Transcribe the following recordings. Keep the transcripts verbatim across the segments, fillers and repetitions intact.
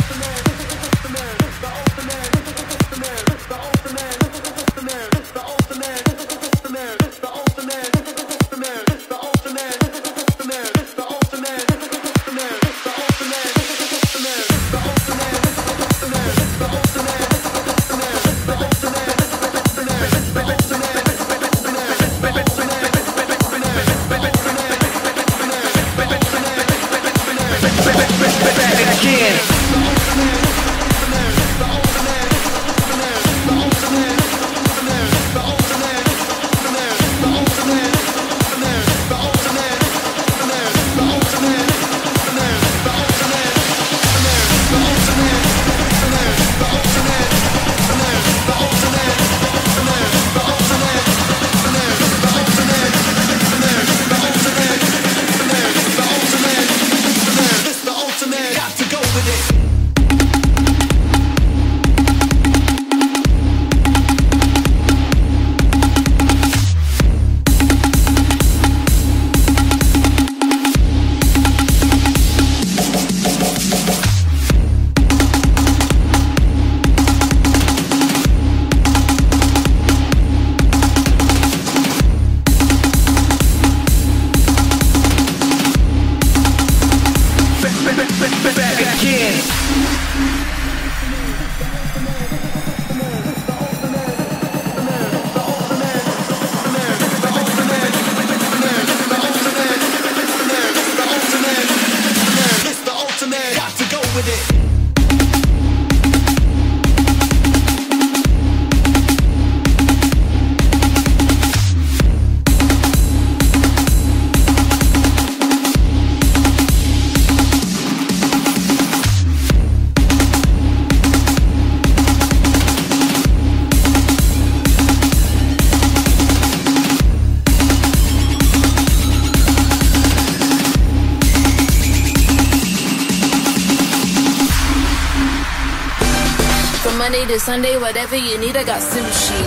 Monday to Sunday, whatever you need, I got sushi.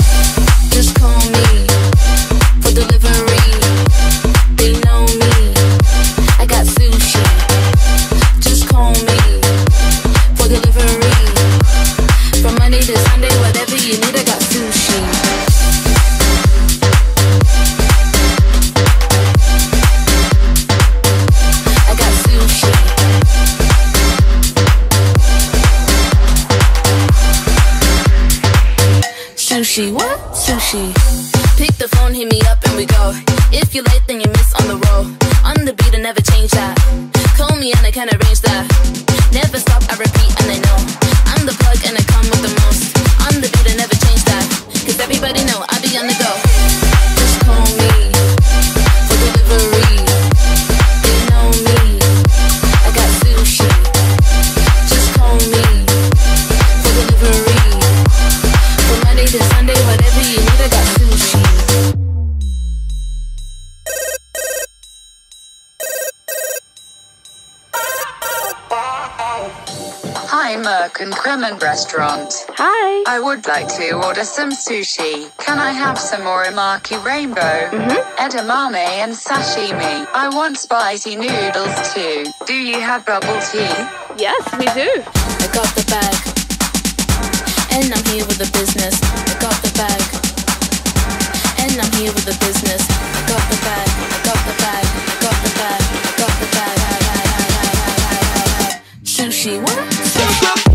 Just call me for delivery. They know me, I got sushi. Just call me for delivery. From Monday to Sunday, whatever you need, I got sushi. I got sushi. Sushi, what? Sushi. Pick the phone, hit me up and we go. If you late, then you miss on the roll. On the beat, I never change that. Call me and I can arrange that. Never stop, I repeat and I know I'm the plug and I come with the most. On the beat, I never change that. Cause everybody know I be on the go. Just call me for delivery. They know me, I got sushi. Just call me for delivery. From Monday to Sunday, whatever you need, I got sushi. Hi, Merc and Kremen Restaurant. Hi. I would like to order some sushi. Can I have some orimaki rainbow, Mm-hmm. edamame and sashimi? I want spicy noodles too. Do you have bubble tea? Yes, we do. I got the bag, and I'm here with the business. I got the bag, and I'm here with the business. I got the bag, I got the bag, I got the bag, I got the bag. Sushi, what? Sushi.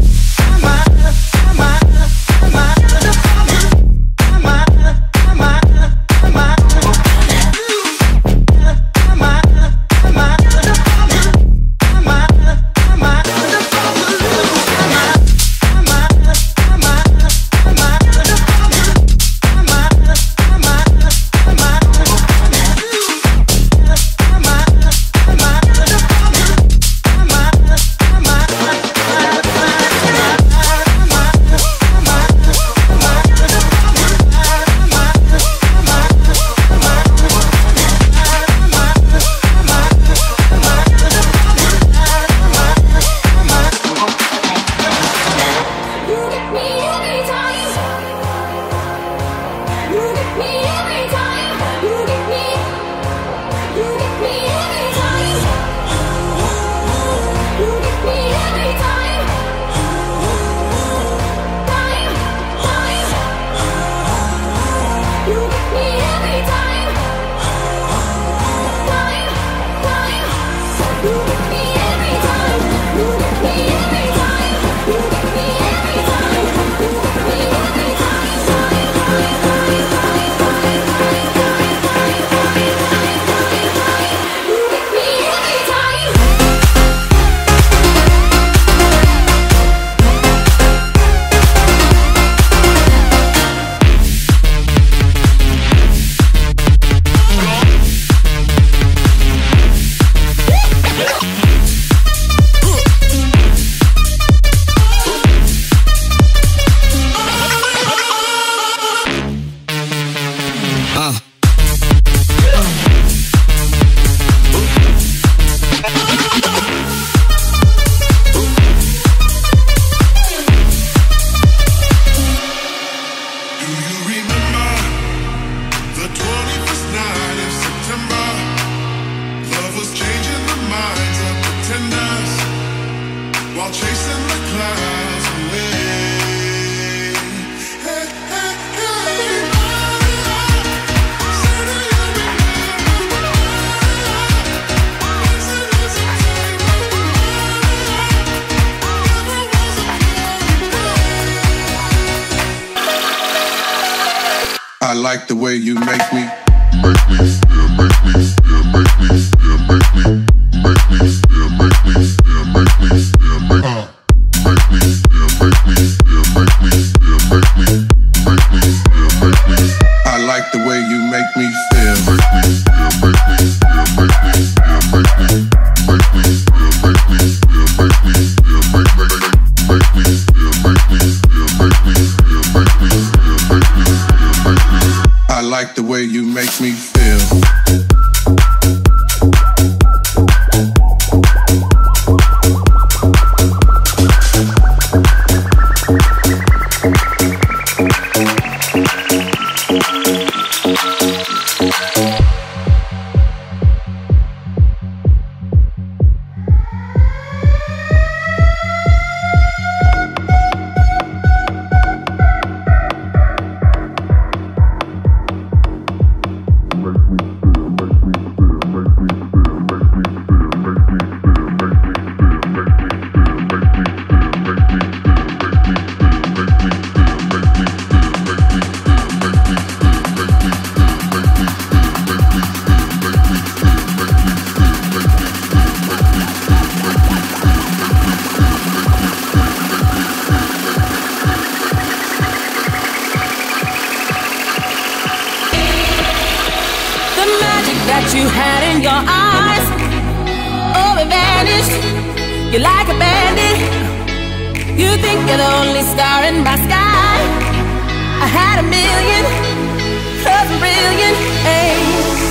while chasing the clouds away. Hey, hey, hey. I like the way you make me, make me feel, make me feel, make me feel, make me, make me feel, make me feel, make me feel, make me, make me feel, make me feel, make me feel, make me, make me feel, make me. I like the way you make me feel, make me feel, make me feel, make me feel, make me, make me feel, make me feel, make me feel, make me, make me feel, make me feel, make me feel, make me feel, make me. I like the way you make me feel. That you had in your eyes, oh, it vanished. You're like a bandit. You think you're the only star in my sky. I had a million, cause I'm brilliant, hey.